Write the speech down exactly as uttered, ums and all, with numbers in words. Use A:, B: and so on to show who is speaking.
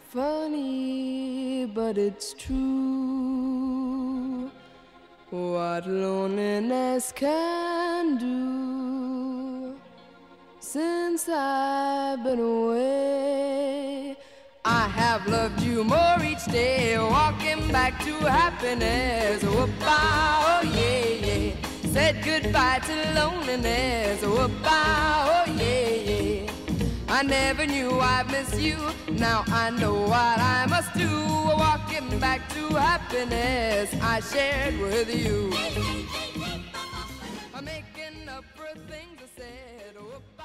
A: Funny, but it's true, what loneliness can do. Since I've been away, I have loved you more each day, walking back to happiness. Whoop-ah, oh yeah, yeah. Said goodbye to loneliness. Whoop-ah, oh yeah, yeah. I never knew I'd miss you, now I know what I must do. Walking back to happiness I shared with you. I'm making up for things I said.